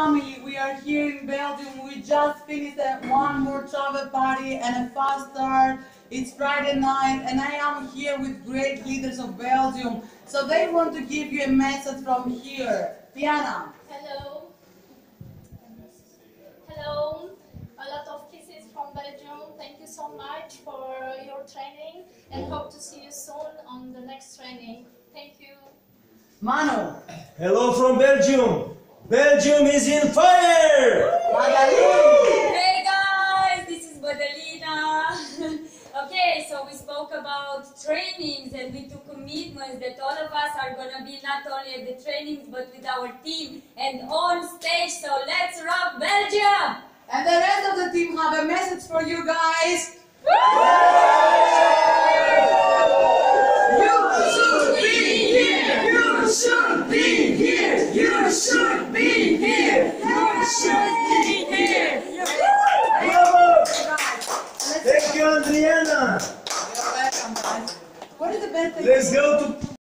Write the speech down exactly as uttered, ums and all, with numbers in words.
family. We are here in Belgium. We just finished a one more travel party and a fast start. It's Friday night and I am here with great leaders of Belgium. So they want to give you a message from here. Diana. Hello. Hello. A lot of kisses from Belgium. Thank you so much for your training and hope to see you soon on the next training. Thank you. Manu. Hello from Belgium. Belgium is in fire! Hey guys, this is Badalina. Okay, so we spoke about trainings and we took commitments that all of us are gonna be not only at the trainings but with our team and on stage. So let's rock Belgium! And the rest of the team have a message for you guys. You should be here! You should be here! You should be here! Bravo! Thank you, Adriana. You're welcome, guys. What is the best thing? Let's go to